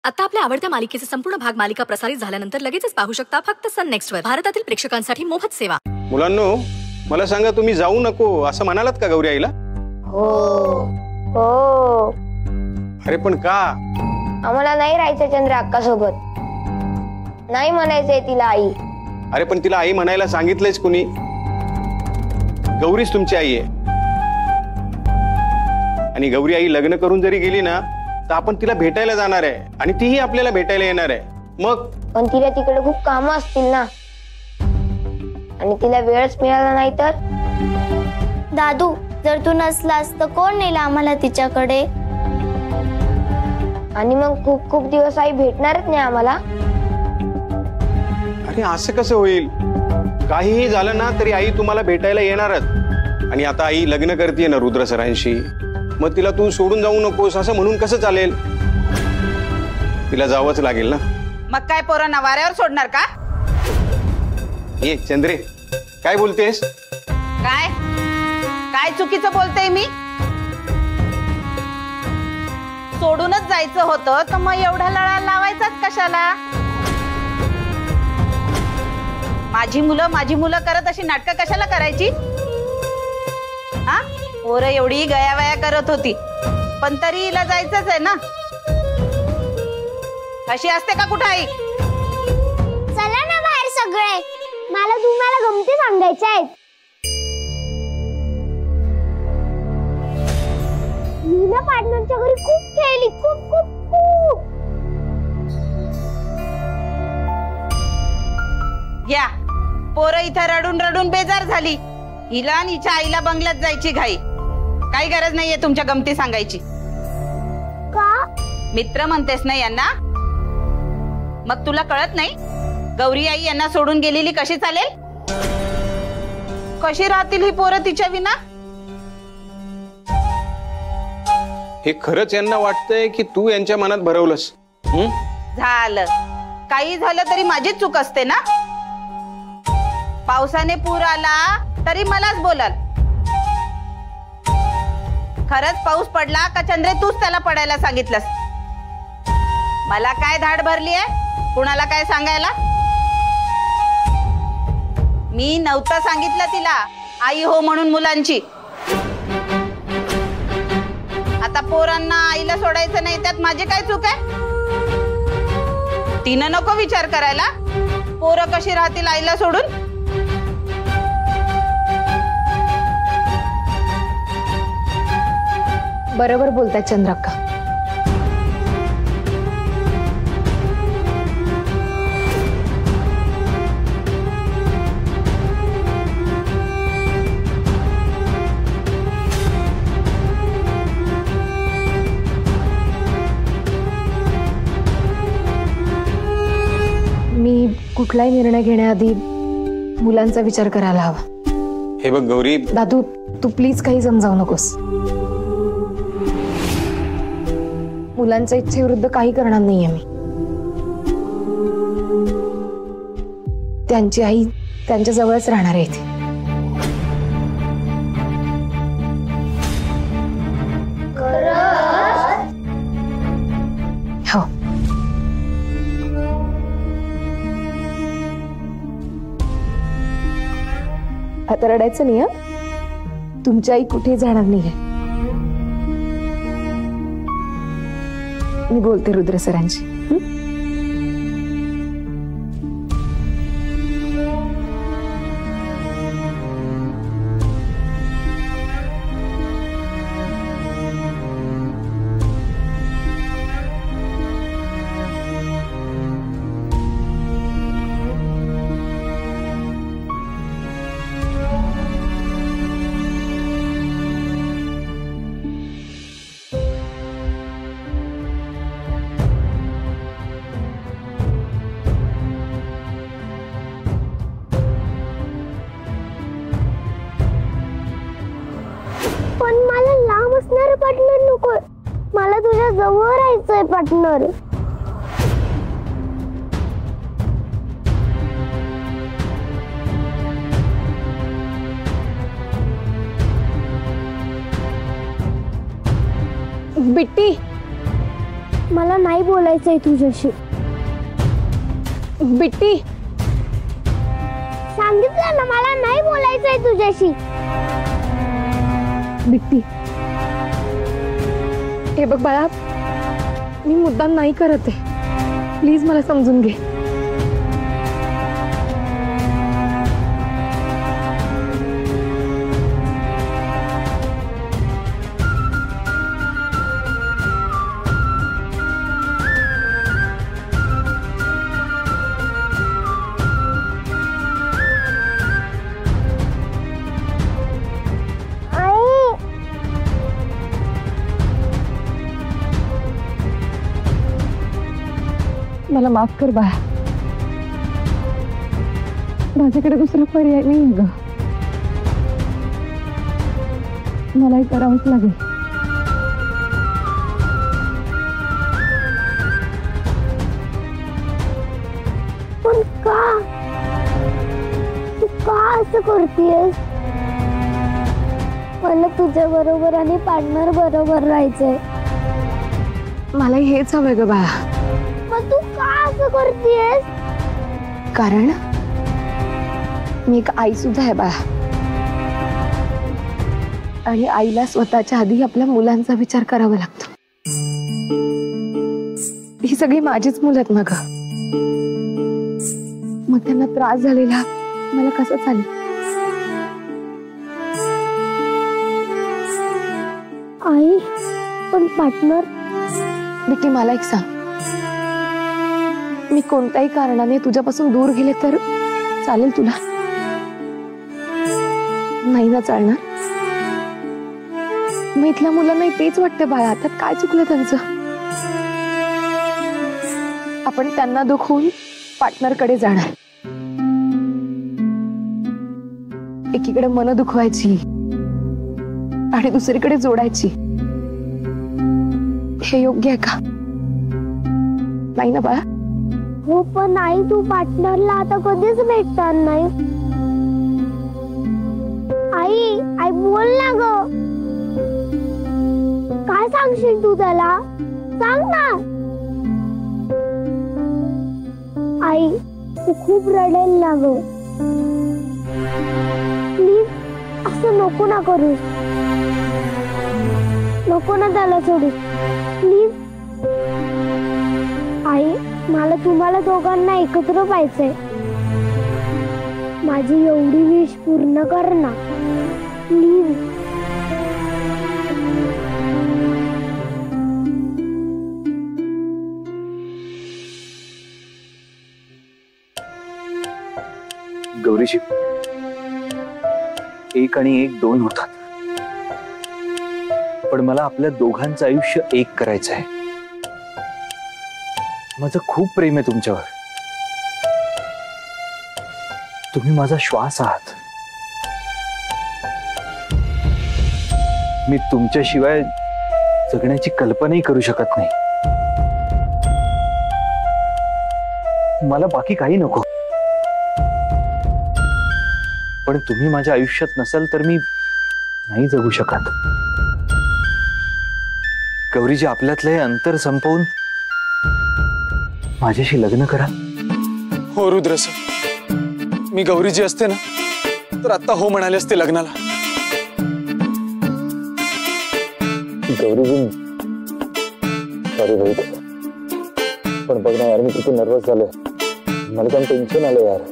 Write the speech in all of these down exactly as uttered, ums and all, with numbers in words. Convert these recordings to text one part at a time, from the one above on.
आता आपल्या आवडत्या मालिकेचे संपूर्ण भाग मालिका प्रसारित झाल्यानंतर लगेचच पाहू शकता फक्त सन नेक्स्ट वर. भारतातील प्रेक्षकांसाठी मोफत सेवा. मुलांनो, मला सांगा, तुम्ही जाऊ नको असं म्हणालात का गौरी आईला? हो हो. अरे पण का? आम्हाला नाही राहायचं चंद्र अक्का सोबत. नाही म्हणायचंय तिला आई. अरे पण तिला आई म्हणायला सांगितलंयच कुणी? गौरीच तुमची आई आहे. आणि गौरी आई लग्न करून जरी गेली ना तर आपण तिला भेटायला जाणार आहे आणि तीही आपल्याला भेटायला येणार आहे. मग पण तिला तिकडे खूप कामं असतील ना, आणि तिला वेळच मिळाला नाही तर? दादू, जर तू नसलास तर कोण नेला आम्हाला तिच्याकडे? आणि मग खूप खूप दिवस आई भेटणारच नाही आम्हाला. अरे असं कसं होईल? काहीही झालं ना तरी आई तुम्हाला भेटायला येणारच. आणि आता आई लग्न करते ना रुद्र सरांशी, मग तिला तू सोडून जाऊ नकोस असं म्हणून कसं चालेल? तिला जावंच लागेल ना. मग काय पोरांना वाऱ्यावर सोडणार का? ये चंद्रे, काय बोलतेस? काय काय चुकीचं बोलतेय मी? सोडूनच जायचं होतं तर मग एवढा लळा लावायचाच कशाला? माझी मुलं माझी मुलं करत अशी नाटकं कशाला करायची? हा, पोरं एवढी गयावया करत होती पण तरी हिला जायचंच आहे ना. अशी असते का कुठं आई? चला ना बाहेर सगळे, मला तुम्हाला गमती सांगायच्या आहेत. मीना पार्टनरच्या घरी खूप खेळली, खूप खूप खूप. या पोरं इथं रडून रडून बेजार झाली. हिला आणि हिच्या आईला बंगल्यात जायची घाई. काही गरज नाहीये तुमच्या गमती सांगायची. का? मित्र म्हणतेस ना यांना? मग तुला कळत नाही गौरी आई यांना सोडून गेलेली कशी चालेल? कशी राहतील ही पोरं तिच्या विना? हे खरंच यांना वाटतंय की तू यांच्या मनात भरवलंस? झालं काही झालं तरी माझीच चूक असते ना. पावसाने पूर आला तरी मलाच बोलाल. खरंच पाऊस पडला का चंद्रे तूच त्याला पडायला सांगितलंस? मला काय धाड भरली आहे कुणाला काय सांगायला? मी नव्हतं सांगितलं तिला आई हो म्हणून मुलांची. आता पोरांना आईला सोडायचं नाही त्यात माझी काय चूक आहे? तिनं नको विचार करायला पोरं कशी राहतील आईला सोडून? बरोबर बोलताय चंद्रक्का. मी कुठलाही निर्णय घेण्याआधी मुलांचा विचार करायला हवा. हे बघ गौरी. दादू, तू प्लीज काही समजावू नकोस. मुलांच्या इच्छेविरुद्ध काही करणार नाहीये मी. त्यांची आई त्यांच्या जवळच राहणार आहे इथे. हो. आता रडायचं नाही. हं, तुमची आई कुठे जाणार नाहीये. मी बोलते रुद्र सरांची. पण मला लांब असणारं पार्टनर नको, मला तुझ्या जवळ राहायचंय पार्टनर. बिट्टी, मला नाही बोलायचंय तुझ्याशी. बिट्टी, सांगितलं ना मला नाही बोलायचंय तुझ्याशी. बिट्टी, हे बघ बाळा, मी मुद्दाम नाही करत आहे. प्लीज मला समजून घे. मला माफ कर बाळा, माझ्याकडे दुसरा पर्याय नाही ग. मलाही करावंच लागेल. पण का तू का असं करतेस? मला तुझ्या बरोबर आणि पार्टनर बरोबर राहायचंय. मलाही हेच हवंय ग बाळा. मग तू का असं करतेस? कारण मी एक आई सुद्धा आहे बाळा, आणि आईला स्वतःच्या आधी आपल्या मुलांचा विचार करावा लागतो. ही सगळी माझीच मुलं आहेत ना ग. मग त्यांना त्रास झालेला मला कसं चालेल? आई, पण पार्टनर. बिट्टी, मला एक सांग, मी कोणत्याही कारणाने तुझ्यापासून दूर गेले तर चालेल तुला? नाही ना चालणार? मग इथल्या मुलांना तेच वाटतं बाळा, आता काय चुकलं त्यांचं? आपण त्यांना दुखवून पार्टनर कडे जाणार, एकीकडे मन दुखवायची आणि दुसरीकडे जोडायची. हे योग्य आहे का? नाही ना बाळा? हो, पण आई तू पार्टनरला आता कधीच भेटणार नाही. आई, आई बोल ना ग. काय सांगशील तू त्याला? सांग ना. आई, तू खूप रडेल ना ग. प्लीज असं नको ना करू. नको ना त्याला सोडू. प्लीज. आई, मला तुम्हाला दोघांना एकत्र पाहिजे. माझी एवढी विश पूर्ण कर ना प्लीज. गौरीजी, एक आणि एक दोन होतात, पण मला आपल्या दोघांचं आयुष्य एक करायचं आहे. माझं खूप प्रेम आहे तुमच्यावर. तुम्ही माझा श्वास आहात. मी तुमच्याशिवाय जगण्याची कल्पनाही करू शकत नाही. मला बाकी काही नको, पण तुम्ही माझ्या आयुष्यात नसाल तर मी नाही जगू शकत. गौरीजी, आपल्यातलं हे अंतर संपवून माझ्याशी लग्न करा. हो रुद्र सर, मी गौरीजी असते ना तर आता हो म्हणाले असते लग्नाला. गौरीजी, सॉरी भाई, पण बघ ना यार, मी किती नर्वस झालोय. मला पण टेन्शन आलं यार.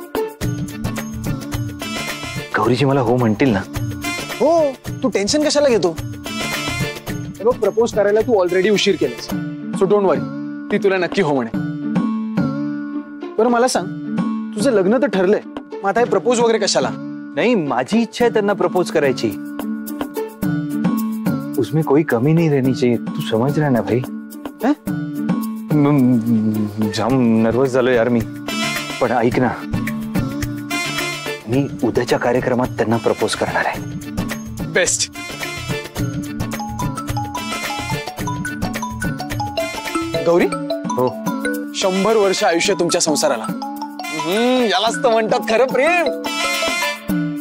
गौरीजी मला हो म्हणतील ना? हो, तू टेन्शन कशाला घेतो? प्रपोज करायला तू ऑलरेडी उशीर केलास, सो डोंट वरी, ती तुला नक्की हो म्हणे. बरं मला सांग, तुझं लग्न तर ठरलंय, मग आता हे प्रपोज वगैरे कशाला? नाही, माझी इच्छा आहे त्यांना प्रपोज करायची. उसमें कोई कमी नहीं रहनी चाहिए, तू समझ रहा ना भाई? जाम नर्वस झालो यार मी. पण ऐक ना, मी उद्याच्या कार्यक्रमात त्यांना प्रपोज करणार आहे. बेस्ट. गौरी, हो, शंभर वर्ष आयुष्य तुमच्या संसाराला. हम्म, यालाच तर म्हणतात खरं प्रेम.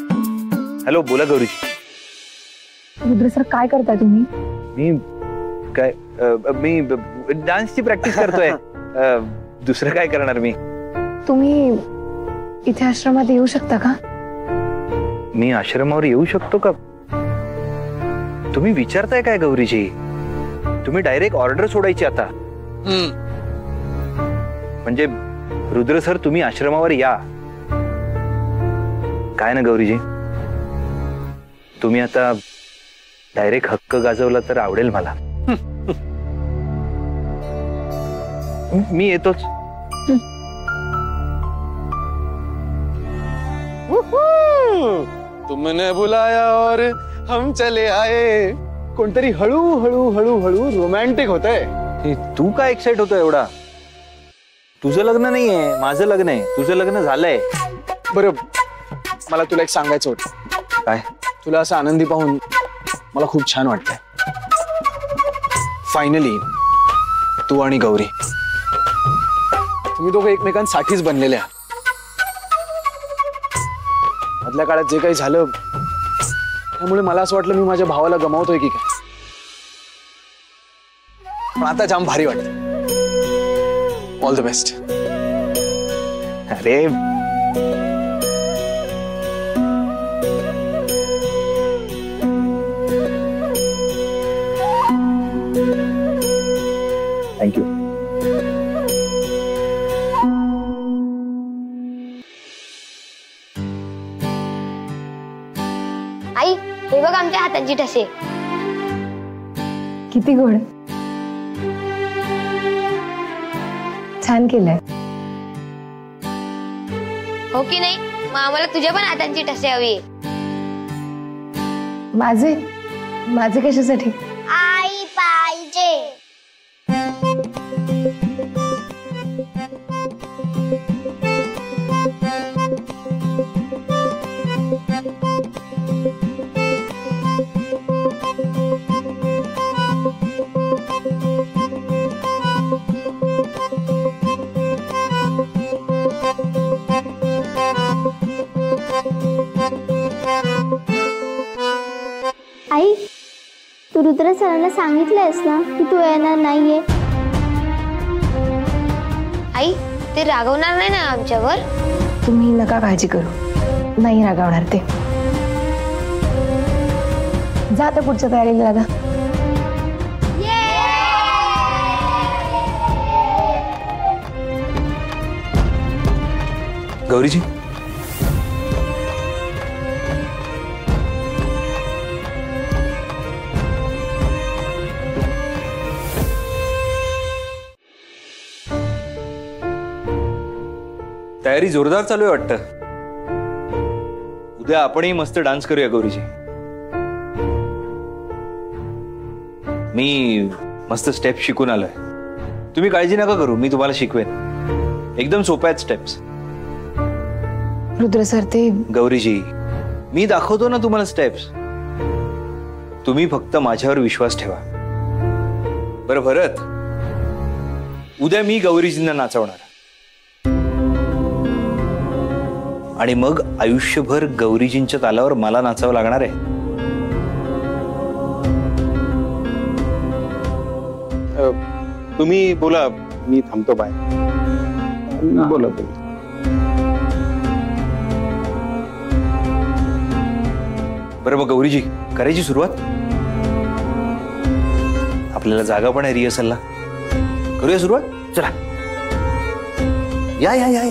हॅलो, बोला गौरीजी. रुद्र सर, काय करताय तुम्ही? मी काय अ, मी डान्सची प्रॅक्टिस करतोय. अ, दुसरं काय करणार मी. तुम्ही इथे आश्रमात येऊ शकता का? मी आश्रमावर येऊ शकतो का? तुम्ही विचारताय काय गौरीजी? तुम्ही डायरेक्ट ऑर्डर सोडायची आता. म्हणजे रुद्र सर तुम्ही आश्रमावर या. काय ना गौरीजी, तुम्ही आता डायरेक्ट हक्क गाजवला तर आवडेल मला. मी येतोच. तुमने बुलाया और हम चले आए. कोणतरी हळू हळू हळू हळू रोमॅन्टिक होतंय. हे तू काय एक्साइट होतो एवढा? तुझं लग्न नाहीये, माझं लग्न आहे. तुझं लग्न झालंय. बरं, मला तुला एक सांगायचं होतं. काय? तुला असं आनंदी पाहून मला खूप छान वाटतंय. फायनली तू आणि गौरी तुम्ही दोघं एकमेकांसाठीच बनलेले आहात. मधल्या काळात जे काही झालं त्यामुळे मला असं वाटलं मी माझ्या भावाला गमावतोय की काय. पण आता जाम भारी वाटत. All the best. अरे थँक्यू. आई, हे बघ आमच्या हातांची ठसे. किती गोड. छान केलंय. हो की नाही? मग आम्हाला तुझ्या पण हातांची ठसे हवी. माझे माझे कशासाठी? आई पाहिजे. आई, तू रुद्र सरांना सांगितलंयस ना की तू येणार नाहीये? आई, ते रागवणार नाही ना आमच्यावर? तुम्ही नका काळजी करू, नाही रागावणार ते. जा आता पुढच्या तयारीला लागा. गौरीजी, तयारी जोरदार चालू आहे वाटतं. उद्या आपणही मस्त डान्स करूया गौरीजी. मी मस्त स्टेप शिकून आलोय. तुम्ही काळजी नका करू, मी तुम्हाला शिकवेन. एकदम सोप्या आहेत स्टेप्स. रुद्र सर, ते गौरीजी, मी दाखवतो ना तुम्हाला स्टेप्स. तुम्ही फक्त माझ्यावर विश्वास ठेवा. बरं भरत, उद्या मी गौरीजींना नाचवणार आणि मग आयुष्यभर गौरीजींच्या तालावर मला नाचावं लागणार आहे. अ, तुम्ही बोला, मी थांबतो बाहेर. बोला बोला. बरं मग गौरीजी, करायची सुरुवात. आपल्याला जागा पण आहे रिहर्सलला. करूया सुरुवात. चला या या या या.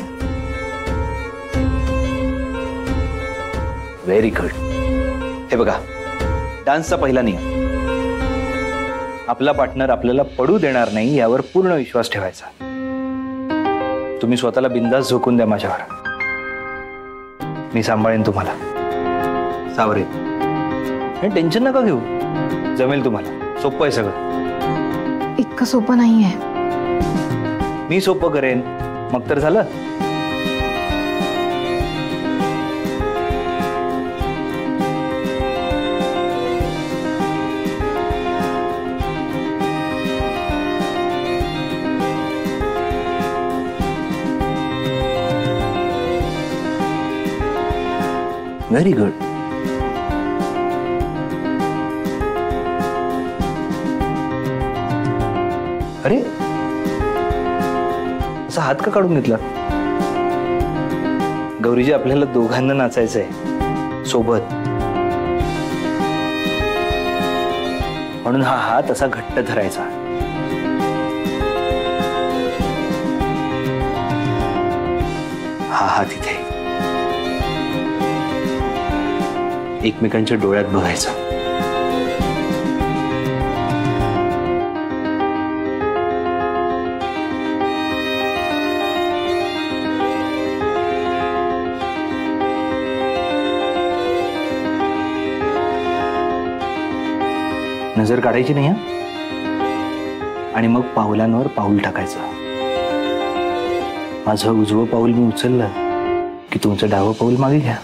Very good. हे बघा, डान्सचा पहिला नियम, आपला पार्टनर आपल्याला पडू देणार नाही यावर पूर्ण विश्वास ठेवायचा. तुम्ही स्वतःला बिंदास झोकून द्या माझ्यावर. मी सांभाळेन तुम्हाला. सावरेन. टेन्शन नका घेऊ, जमेल तुम्हाला. सोपं आहे सगळं. इतकं सोपं नाहीये. मी सोपं करेन, मग तर झालं. Very good. अरे असा हात का काढून घेतला? गौरीजी, आपल्याला दोघांना नाचायचंय सोबत, म्हणून हा हात असा घट्ट धरायचा. हा हात इथे एकमेकांच्या डोळ्यात बघायचा. नजर काढायची नाही हा. आणि मग पावलांवर पाऊल टाकायचं. माझं उजवं पाऊल मी उचललं की तुमचं डावं पाऊल मागे घ्या.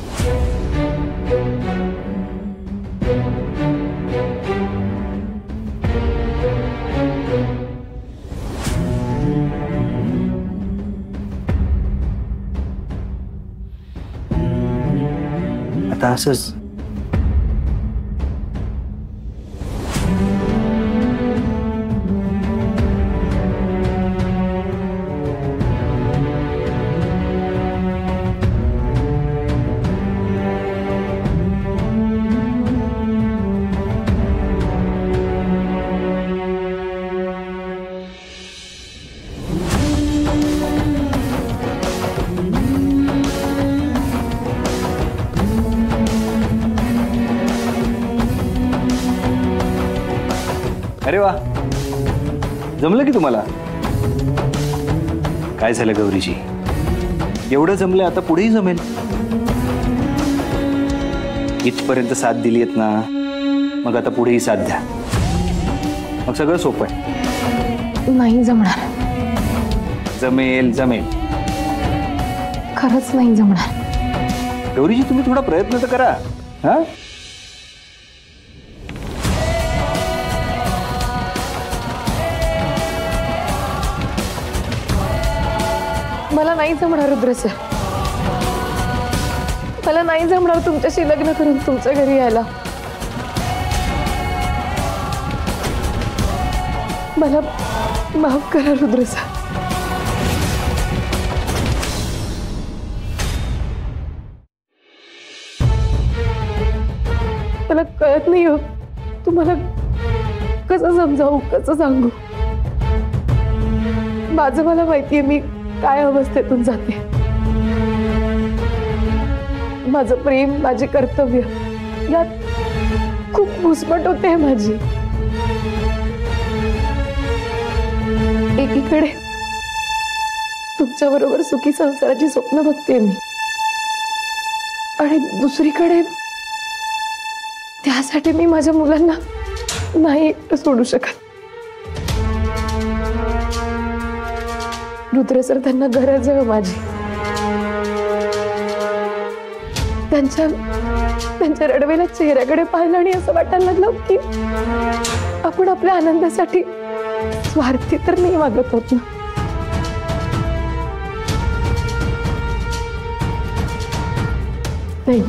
आता असंच. अरे वा, जमलं की तुम्हाला? काय झालं गौरीजी, एवढं जमलं, आता पुढेही जमेल. इथपर्यंत साथ दिली आहेत ना, मग आता पुढेही साथ द्या. मग सगळं सोपं आहे. नाही जमणार. जमेल जमेल. खरंच नाही जमणार. गौरीजी, तुम्ही थोडा प्रयत्न तर करा. हा, मला नाही जमणार रुद्र सर. मला नाही जमणार तुमच्याशी लग्न करून तुमच्या घरी यायला. मला माफ करा रुद्र सर. मला कळत नाही हो तुम्हाला कसं समजावू, कसं सांगू. माझं मला माहितीये मी काय अवस्थेतून जाते. माझं प्रेम, माझे कर्तव्य यात खूप घुसमट होते माझी. एकीकडे तुमच्या बरोबर सुखी संसाराची स्वप्न बघते मी, आणि दुसरीकडे त्यासाठी मी माझ्या मुलांना नाही एकटं सोडू शकत. रुद्र सर, त्यांना गरज आहे माझी. त्यांच्या त्यांच्या रडवेल्या चेहऱ्याकडे पाहिलं आणि असं वाटायला लागलं की आपण आपल्या आनंदासाठी स्वार्थी तर नाही वागत होत ना. नाही,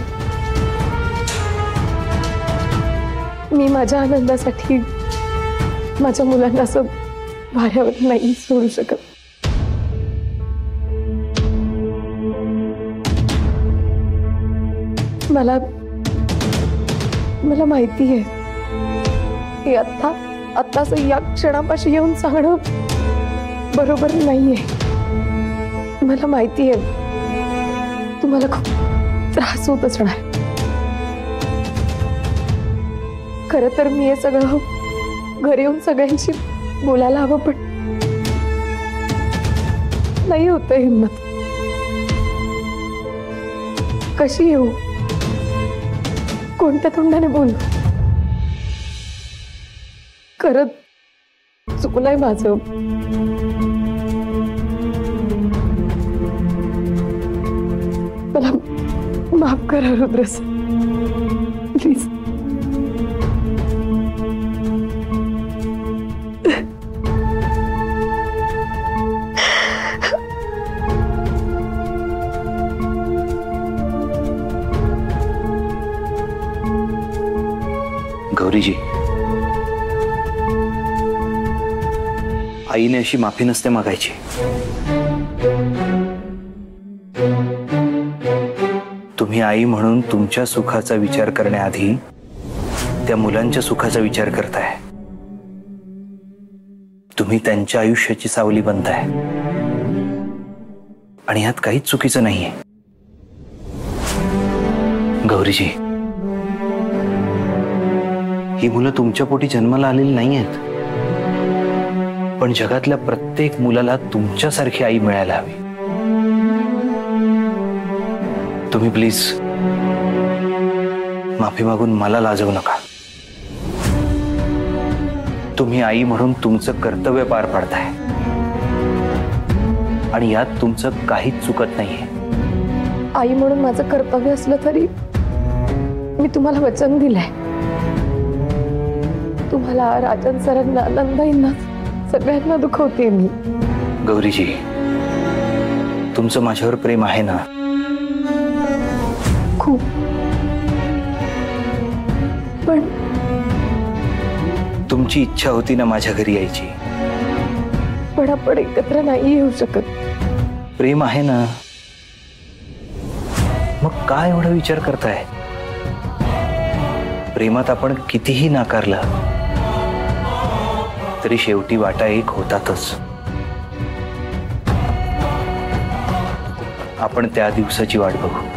मी माझ्या आनंदासाठी माझ्या मुलांना असं वाऱ्यावर नाही सोडू शकत. मला मला माहिती आहे की आता आताच या क्षणापाशी येऊन सांगणं बरोबर नाहीये. मला माहिती आहे तुम्हाला खूप त्रास होत असणार. खरं तर मी हे सगळं घरी येऊन सगळ्यांशी बोलायला हवं, पण नाही होत हिम्मत. कशी येऊ, कोणत्या तोंडाने बोलू? खरंच चुकलंय माझं. मला माफ करा रुद्र सर, प्लीज. गौरीजी, आईने अशी माफी नसते मागायची. तुम्ही आई म्हणून तुमच्या सुखाचा विचार करण्याआधी त्या मुलांच्या सुखाचा विचार करताय. तुम्ही त्यांच्या आयुष्याची सावली बनताय आणि यात काहीच चुकीचं नाहीये. गौरीजी, ही मुलं तुमच्या पोटी जन्माला आलेली नाही आहेत, पण जगातल्या प्रत्येक मुलाला तुमच्यासारखी आई मिळायला हवी. तुम्ही प्लीज माफी मागून मला लाजवू नका. तुम्ही आई म्हणून तुमचं कर्तव्य पार पाडताय आणि यात तुमचं काहीच चुकत नाहीये. आई म्हणून माझं कर्तव्य असलं तरी मी तुम्हाला वचन दिलंय. तुम्हाला, राजन सरांना, नंदाईंना, सगळ्यांना दुखवते मी. गौरीजी, तुमचं माझ्यावर प्रेम आहे ना? खूप. पण तुमची इच्छा होती ना माझ्या घरी यायची, पण आपण एकत्र नाही येऊ शकत. प्रेम आहे ना, मग काय एवढा विचार करताय? प्रेमात आपण कितीही नाकारलं तरी शेवटी वाटा एक होतातच. आपण त्या दिवसाची वाट बघू.